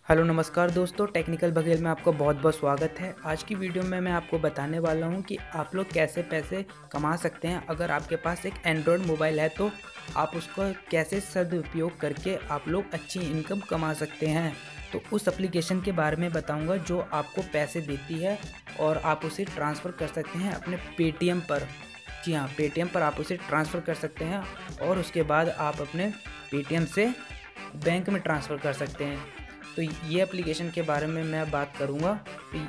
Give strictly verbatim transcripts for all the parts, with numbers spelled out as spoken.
Hello नमस्कार दोस्तों, technical Baghel में आपका बहुत बहुत स्वागत है। आज की वीडियो में मैं आपको बताने वाला हूं कि आप लोग कैसे पैसे कमा सकते हैं। अगर आपके पास एक एंड्रॉयड मोबाइल है तो आप उसका कैसे सदुपयोग करके आप लोग अच्छी इनकम कमा सकते हैं। तो उस एप्लीकेशन के बारे में बताऊंगा जो आपको पैसे देती है और आप उसे ट्रांसफ़र कर सकते हैं अपने पेटीएम पर। जी हाँ, पेटीएम पर आप उसे ट्रांसफ़र कर सकते हैं और उसके बाद आप अपने पेटीएम से बैंक में ट्रांसफ़र कर सकते हैं। तो ये एप्लीकेशन के बारे में मैं बात करूँगा। तो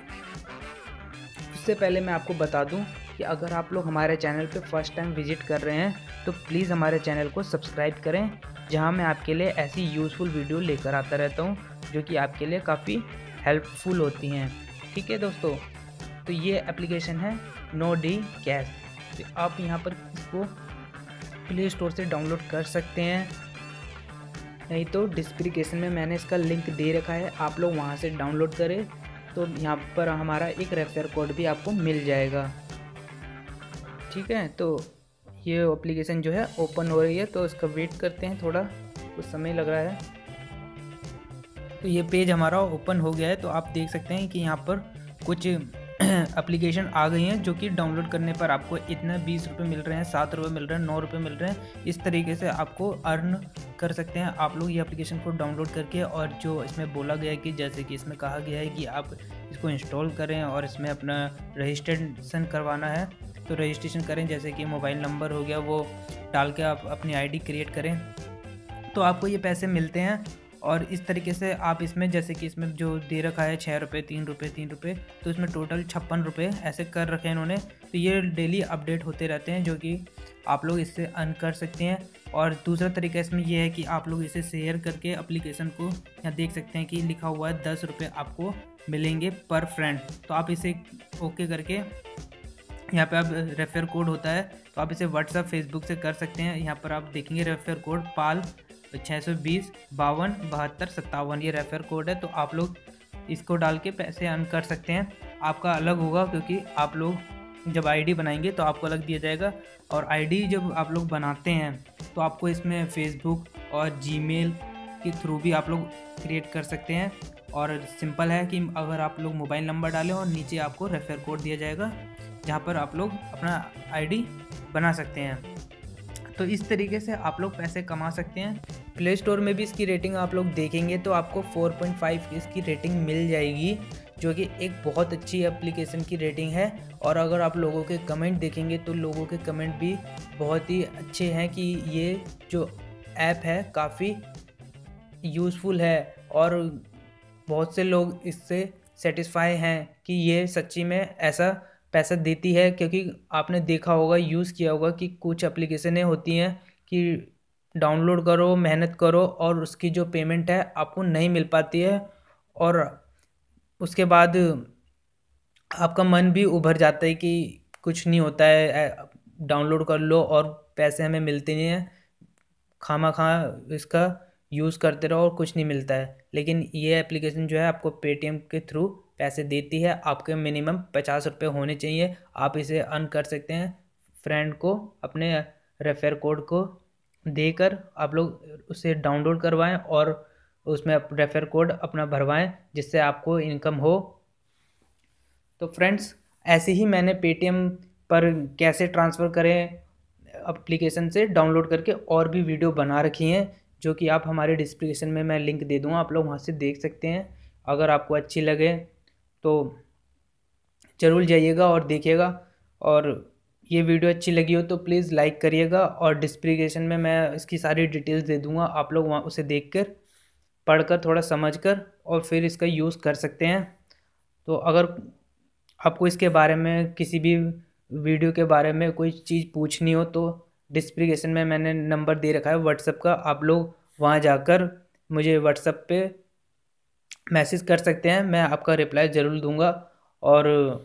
उससे पहले मैं आपको बता दूं कि अगर आप लोग हमारे चैनल पे फर्स्ट टाइम विज़िट कर रहे हैं तो प्लीज़ हमारे चैनल को सब्सक्राइब करें, जहां मैं आपके लिए ऐसी यूज़फुल वीडियो लेकर आता रहता हूं जो कि आपके लिए काफ़ी हेल्पफुल होती हैं। ठीक है दोस्तों, तो ये एप्लीकेशन है नो डी कैश। तो आप यहाँ पर इसको प्ले स्टोर से डाउनलोड कर सकते हैं, नहीं तो डिस्क्रिप्शन में मैंने इसका लिंक दे रखा है, आप लोग वहाँ से डाउनलोड करें। तो यहाँ पर हमारा एक रेफर कोड भी आपको मिल जाएगा। ठीक है, तो ये एप्लीकेशन जो है ओपन हो रही है, तो इसका वेट करते हैं, थोड़ा कुछ समय लग रहा है। तो ये पेज हमारा ओपन हो गया है। तो आप देख सकते हैं कि यहाँ पर कुछ एप्लीकेशन आ गई हैं जो कि डाउनलोड करने पर आपको इतना बीस रुपये मिल रहे हैं, सात रुपये मिल रहे हैं, नौ रुपये मिल रहे हैं। इस तरीके से आपको अर्न कर सकते हैं आप लोग ये एप्लीकेशन को डाउनलोड करके। और जो इसमें बोला गया है कि जैसे कि इसमें कहा गया है कि आप इसको इंस्टॉल करें और इसमें अपना रजिस्ट्रेशन करवाना है, तो रजिस्ट्रेशन करें। जैसे कि मोबाइल नंबर हो गया वो डाल के आप अपनी आई डी क्रिएट करें तो आपको ये पैसे मिलते हैं। और इस तरीके से आप इसमें, जैसे कि इसमें जो दे रखा है छः रुपये तीन रुपये तीन रुपये, तो इसमें टोटल छप्पन रुपये ऐसे कर रखे हैं इन्होंने। तो ये डेली अपडेट होते रहते हैं जो कि आप लोग इससे अर्न कर सकते हैं। और दूसरा तरीका इसमें यह है कि आप लोग इसे शेयर करके एप्लीकेशन को, यहाँ देख सकते हैं कि लिखा हुआ है दस रुपये आपको मिलेंगे पर फ्रेंड। तो आप इसे ओके करके यहाँ पे आप रेफर कोड होता है तो आप इसे व्हाट्सएप फेसबुक से कर सकते हैं। यहाँ पर आप देखेंगे रेफर कोड पाल छः सौ बीस बावन बहत्तर सत्तावन, ये रेफर कोड है। तो आप लोग इसको डाल के पैसे अर्न कर सकते हैं। आपका अलग होगा क्योंकि आप लोग जब आईडी बनाएंगे तो आपको अलग दिया जाएगा। और आईडी जब आप लोग बनाते हैं तो आपको इसमें फेसबुक और जीमेल के थ्रू भी आप लोग क्रिएट कर सकते हैं। और सिंपल है कि अगर आप लोग मोबाइल नंबर डालें और नीचे आपको रेफर कोड दिया जाएगा जहाँ पर आप लोग अपना आईडी बना सकते हैं। तो इस तरीके से आप लोग पैसे कमा सकते हैं। प्ले स्टोर में भी इसकी रेटिंग आप लोग देखेंगे तो आपको चार पॉइंट पाँच इसकी रेटिंग मिल जाएगी, जो कि एक बहुत अच्छी एप्लीकेशन की रेटिंग है। और अगर आप लोगों के कमेंट देखेंगे तो लोगों के कमेंट भी बहुत ही अच्छे हैं कि ये जो ऐप है काफ़ी यूज़फुल है और बहुत से लोग इससे सेटिस्फाई हैं कि ये सच्ची में ऐसा पैसा देती है। क्योंकि आपने देखा होगा, यूज़ किया होगा कि कुछ एप्लीकेशनें होती हैं कि डाउनलोड करो, मेहनत करो और उसकी जो पेमेंट है आपको नहीं मिल पाती है। और उसके बाद आपका मन भी उभर जाता है कि कुछ नहीं होता है, डाउनलोड कर लो और पैसे हमें मिलते नहीं हैं, खामा-खा इसका यूज़ करते रहो और कुछ नहीं मिलता है। लेकिन ये एप्लीकेशन जो है आपको पेटीएम के थ्रू पैसे देती है। आपके मिनिमम पचास रुपये होने चाहिए, आप इसे अर्न कर सकते हैं। फ्रेंड को अपने रेफर कोड को देकर आप लोग उसे डाउनलोड करवाएं और उसमें रेफर कोड अपना भरवाएं जिससे आपको इनकम हो। तो फ्रेंड्स, ऐसे ही मैंने पेटीएम पर कैसे ट्रांसफ़र करें एप्लीकेशन से डाउनलोड करके और भी वीडियो बना रखी हैं, जो कि आप हमारे डिस्क्रिप्शन में मैं लिंक दे दूँगा, आप लोग वहाँ से देख सकते हैं। अगर आपको अच्छी लगे तो ज़रूर जाइएगा और देखिएगा। और ये वीडियो अच्छी लगी हो तो प्लीज़ लाइक करिएगा और डिस्क्रिप्शन में मैं इसकी सारी डिटेल्स दे दूँगा, आप लोग वहाँ उसे देखकर, पढ़कर, थोड़ा समझकर और फिर इसका यूज़ कर सकते हैं। तो अगर आपको इसके बारे में, किसी भी वीडियो के बारे में कोई चीज़ पूछनी हो तो डिस्क्रिप्शन में मैंने नंबर दे रखा है व्हाट्सएप का, आप लोग वहाँ जाकर मुझे व्हाट्सएप पे मैसेज कर सकते हैं, मैं आपका रिप्लाई ज़रूर दूंगा। और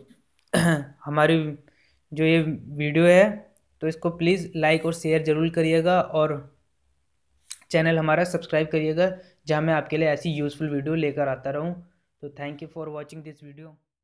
हमारी जो ये वीडियो है तो इसको प्लीज़ लाइक और शेयर ज़रूर करिएगा और चैनल हमारा सब्सक्राइब करिएगा, जहाँ मैं आपके लिए ऐसी यूज़फुल वीडियो लेकर आता रहूँ। तो thank you for watching this video.